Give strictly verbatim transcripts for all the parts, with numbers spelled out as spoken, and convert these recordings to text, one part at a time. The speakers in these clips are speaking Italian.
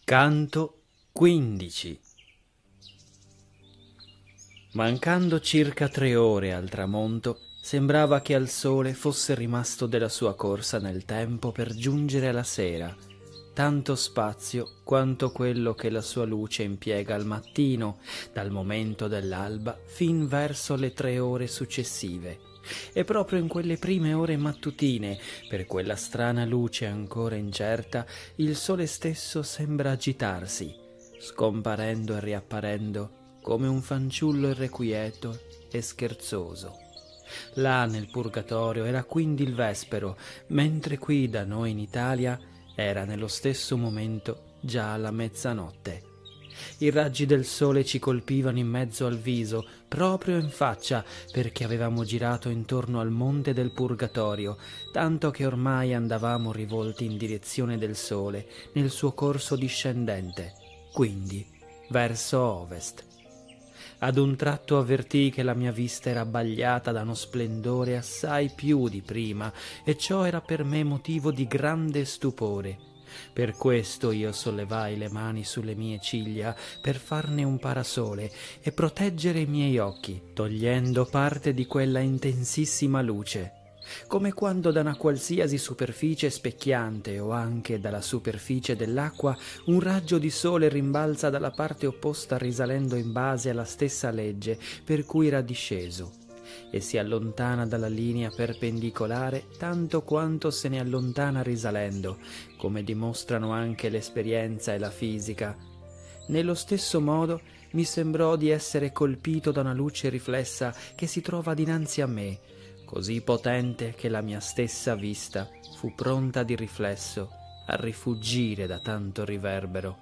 Canto quindici. Mancando circa tre ore al tramonto, sembrava che al sole fosse rimasto della sua corsa nel tempo per giungere alla sera, tanto spazio quanto quello che la sua luce impiega al mattino, dal momento dell'alba fin verso le tre ore successive. E proprio in quelle prime ore mattutine, per quella strana luce ancora incerta, il sole stesso sembra agitarsi, scomparendo e riapparendo come un fanciullo irrequieto e scherzoso. Là nel purgatorio era quindi il vespero, mentre qui da noi in Italia era nello stesso momento già la mezzanotte. I raggi del sole ci colpivano in mezzo al viso, proprio in faccia, perché avevamo girato intorno al monte del Purgatorio, tanto che ormai andavamo rivolti in direzione del sole, nel suo corso discendente, quindi verso ovest. Ad un tratto avvertii che la mia vista era abbagliata da uno splendore assai più di prima, e ciò era per me motivo di grande stupore. Per questo io sollevai le mani sulle mie ciglia per farne un parasole e proteggere i miei occhi, togliendo parte di quella intensissima luce, come quando da una qualsiasi superficie specchiante o anche dalla superficie dell'acqua un raggio di sole rimbalza dalla parte opposta risalendo in base alla stessa legge per cui era disceso, e si allontana dalla linea perpendicolare tanto quanto se ne allontana risalendo, come dimostrano anche l'esperienza e la fisica. Nello stesso modo mi sembrò di essere colpito da una luce riflessa che si trova dinanzi a me, così potente che la mia stessa vista fu pronta di riflesso a rifuggire da tanto riverbero.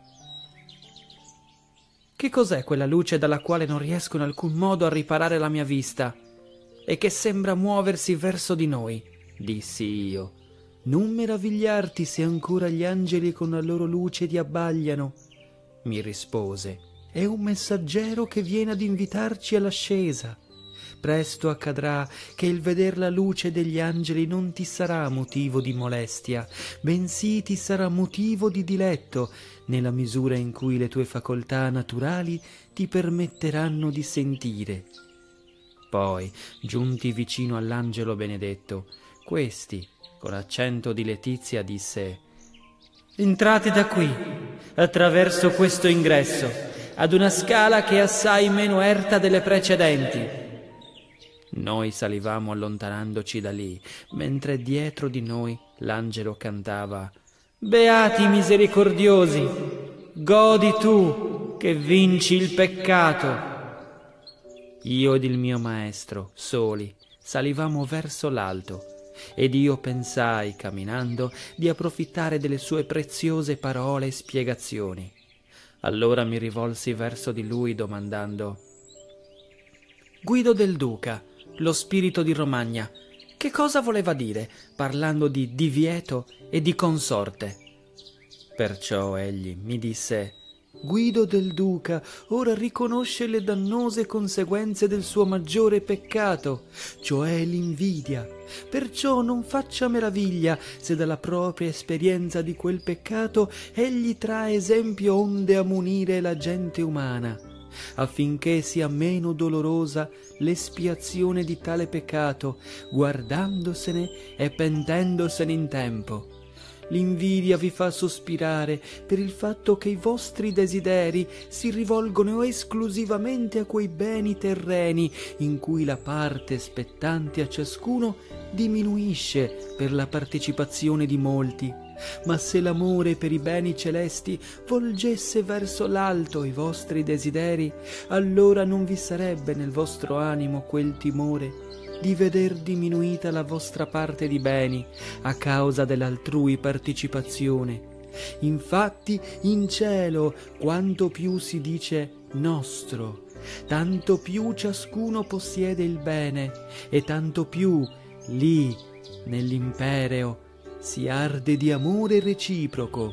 Che cos'è quella luce dalla quale non riesco in alcun modo a riparare la mia vista e che sembra muoversi verso di noi? Dissi io. Non meravigliarti se ancora gli angeli con la loro luce ti abbagliano, mi rispose. È un messaggero che viene ad invitarci all'ascesa. Presto accadrà che il veder la luce degli angeli non ti sarà motivo di molestia, bensì ti sarà motivo di diletto, nella misura in cui le tue facoltà naturali ti permetteranno di sentire. Poi, giunti vicino all'angelo benedetto, questi, con accento di letizia, disse: «Entrate da qui, attraverso questo ingresso, ad una scala che è assai meno erta delle precedenti». Noi salivamo allontanandoci da lì, mentre dietro di noi l'angelo cantava: «Beati i misericordiosi, godi tu che vinci il peccato». Io ed il mio maestro, soli, salivamo verso l'alto, ed io pensai, camminando, di approfittare delle sue preziose parole e spiegazioni. Allora mi rivolsi verso di lui domandando: «Guido del Duca, lo spirito di Romagna, che cosa voleva dire parlando di divieto e di consorte?» Perciò egli mi disse: «Guido del Duca ora riconosce le dannose conseguenze del suo maggiore peccato, cioè l'invidia. Perciò non faccia meraviglia se dalla propria esperienza di quel peccato egli trae esempio onde ammonire la gente umana, affinché sia meno dolorosa l'espiazione di tale peccato, guardandosene e pentendosene in tempo. L'invidia vi fa sospirare per il fatto che i vostri desideri si rivolgono esclusivamente a quei beni terreni in cui la parte spettante a ciascuno diminuisce per la partecipazione di molti. Ma se l'amore per i beni celesti volgesse verso l'alto i vostri desideri, allora non vi sarebbe nel vostro animo quel timore di veder diminuita la vostra parte di beni a causa dell'altrui partecipazione. Infatti in cielo quanto più si dice nostro, tanto più ciascuno possiede il bene, e tanto più lì nell'impereo si arde di amore reciproco».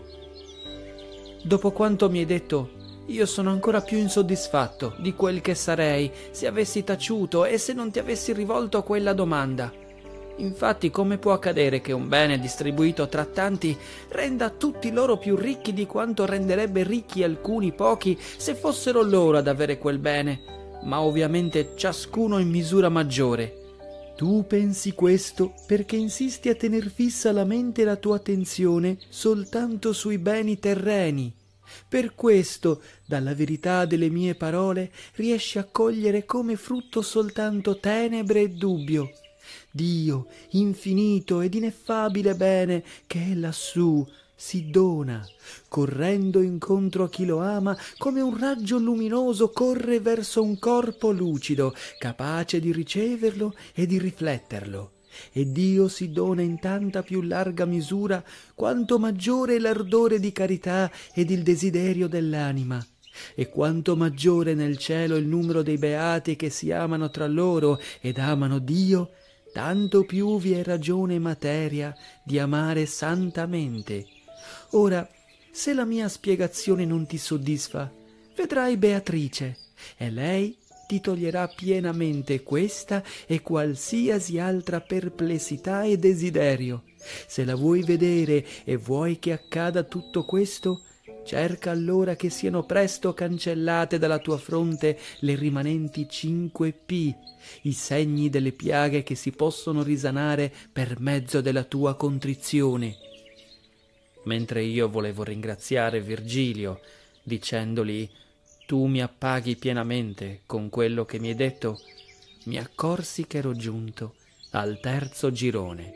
Dopo quanto mi hai detto, io sono ancora più insoddisfatto di quel che sarei se avessi taciuto e se non ti avessi rivolto quella domanda. Infatti, come può accadere che un bene distribuito tra tanti renda tutti loro più ricchi di quanto renderebbe ricchi alcuni pochi se fossero loro ad avere quel bene, ma ovviamente ciascuno in misura maggiore? Tu pensi questo perché insisti a tener fissa la mente e la tua attenzione soltanto sui beni terreni. Per questo, dalla verità delle mie parole, riesci a cogliere come frutto soltanto tenebre e dubbio. Dio, infinito ed ineffabile bene, che è lassù, si dona, correndo incontro a chi lo ama, come un raggio luminoso corre verso un corpo lucido, capace di riceverlo e di rifletterlo. E Dio si dona in tanta più larga misura quanto maggiore è l'ardore di carità ed il desiderio dell'anima. E quanto maggiore nel cielo il numero dei beati che si amano tra loro ed amano Dio, tanto più vi è ragione materia di amare santamente. Ora, se la mia spiegazione non ti soddisfa, vedrai Beatrice, e lei ti toglierà pienamente questa e qualsiasi altra perplessità e desiderio. Se la vuoi vedere e vuoi che accada tutto questo, cerca allora che siano presto cancellate dalla tua fronte le rimanenti cinque P, i segni delle piaghe che si possono risanare per mezzo della tua contrizione. Mentre io volevo ringraziare Virgilio, dicendogli: tu mi appaghi pienamente con quello che mi hai detto, mi accorsi che ero giunto al terzo girone.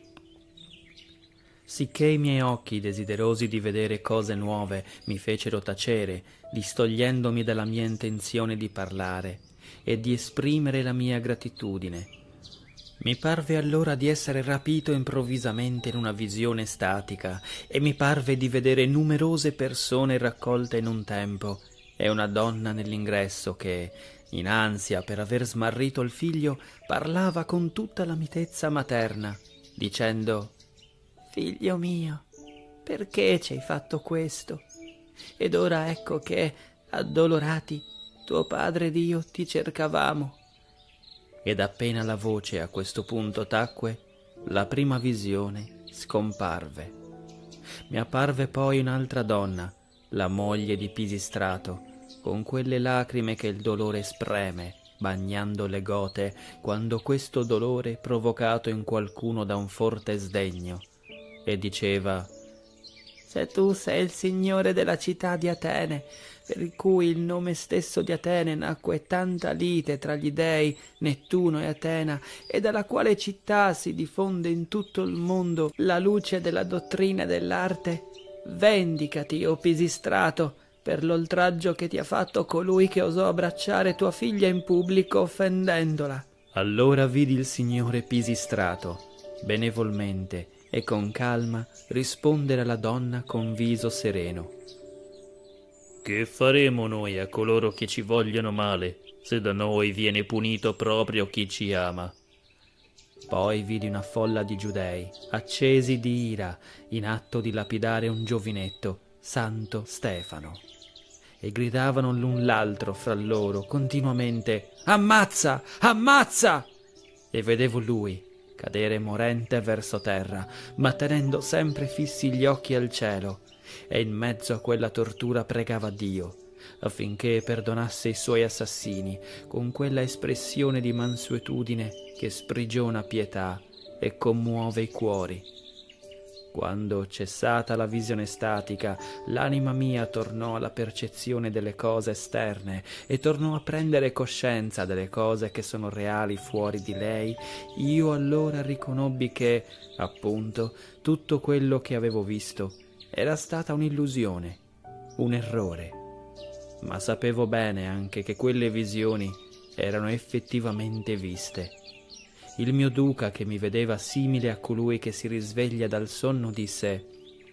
Sicché i miei occhi, desiderosi di vedere cose nuove, mi fecero tacere, distogliendomi dalla mia intenzione di parlare e di esprimere la mia gratitudine. Mi parve allora di essere rapito improvvisamente in una visione statica, e mi parve di vedere numerose persone raccolte in un tempo, e una donna nell'ingresso che, in ansia per aver smarrito il figlio, parlava con tutta la mitezza materna, dicendo: «Figlio mio, perché ci hai fatto questo? Ed ora ecco che, addolorati, tuo padre ed io ti cercavamo». Ed appena la voce a questo punto tacque, la prima visione scomparve. Mi apparve poi un'altra donna, la moglie di Pisistrato, con quelle lacrime che il dolore spreme, bagnando le gote, quando questo dolore è provocato in qualcuno da un forte sdegno, e diceva: «Se tu sei il signore della città di Atene, per cui il nome stesso di Atene nacque tanta lite tra gli dei Nettuno e Atena, e dalla quale città si diffonde in tutto il mondo la luce della dottrina e dell'arte, vendicati, o Pisistrato, per l'oltraggio che ti ha fatto colui che osò abbracciare tua figlia in pubblico offendendola». Allora vidi il signore Pisistrato, benevolmente e con calma, rispondere alla donna con viso sereno: «Che faremo noi a coloro che ci vogliono male, se da noi viene punito proprio chi ci ama?» Poi vidi una folla di giudei, accesi di ira, in atto di lapidare un giovinetto, Santo Stefano, e gridavano l'un l'altro fra loro continuamente: «Ammazza! Ammazza!» E vedevo lui cadere morente verso terra, ma tenendo sempre fissi gli occhi al cielo, e in mezzo a quella tortura pregava Dio affinché perdonasse i suoi assassini con quella espressione di mansuetudine che sprigiona pietà e commuove i cuori. Quando, cessata la visione statica, l'anima mia tornò alla percezione delle cose esterne e tornò a prendere coscienza delle cose che sono reali fuori di lei, io allora riconobbi che, appunto, tutto quello che avevo visto era stata un'illusione, un errore. Ma sapevo bene anche che quelle visioni erano effettivamente viste. Il mio duca, che mi vedeva simile a colui che si risveglia dal sonno, disse: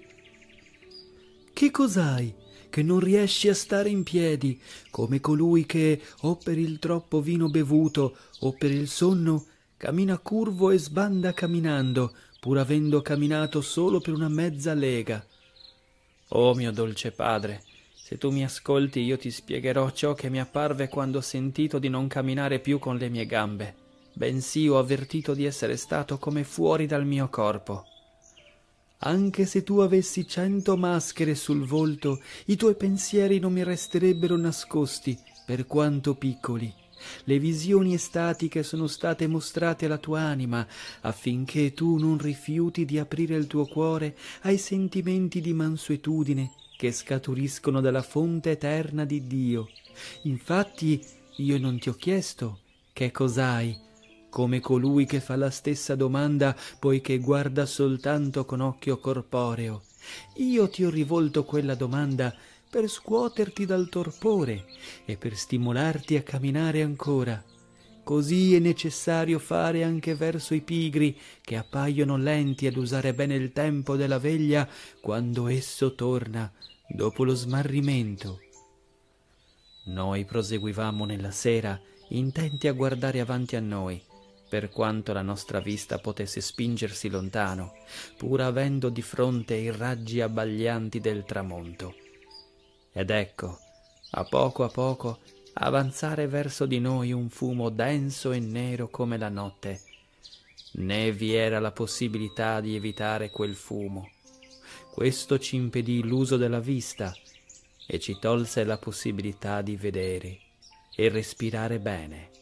«Che cos'hai, che non riesci a stare in piedi, come colui che, o per il troppo vino bevuto, o per il sonno, cammina curvo e sbanda camminando, pur avendo camminato solo per una mezza lega?» «Oh mio dolce padre, se tu mi ascolti io ti spiegherò ciò che mi apparve quando ho sentito di non camminare più con le mie gambe. bensì ho avvertito di essere stato come fuori dal mio corpo. Anche se tu avessi cento maschere sul volto, i tuoi pensieri non mi resterebbero nascosti, per quanto piccoli. Le visioni estatiche sono state mostrate alla tua anima, affinché tu non rifiuti di aprire il tuo cuore ai sentimenti di mansuetudine che scaturiscono dalla fonte eterna di Dio. Infatti io non ti ho chiesto che cos'hai, come colui che fa la stessa domanda poiché guarda soltanto con occhio corporeo. Io ti ho rivolto quella domanda per scuoterti dal torpore e per stimolarti a camminare ancora. Così è necessario fare anche verso i pigri, che appaiono lenti ad usare bene il tempo della veglia quando esso torna dopo lo smarrimento. Noi proseguivamo nella sera, intenti a guardare avanti a noi, per quanto la nostra vista potesse spingersi lontano, pur avendo di fronte i raggi abbaglianti del tramonto. Ed ecco, a poco a poco, avanzare verso di noi un fumo denso e nero come la notte. Né vi era la possibilità di evitare quel fumo. Questo ci impedì l'uso della vista e ci tolse la possibilità di vedere e respirare bene.